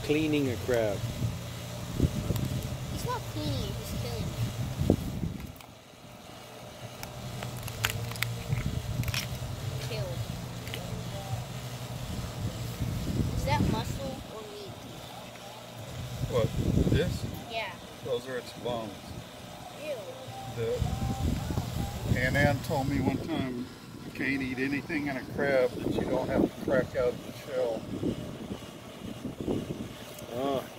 cleaning a crab. He's not cleaning it, he's killing it. Killed. Is that muscle or meat? What, this? Yeah. Those are its bones. Ew. Aunt Ann told me one time you can't eat anything in a crab that you don't have to crack out the shell. Oh,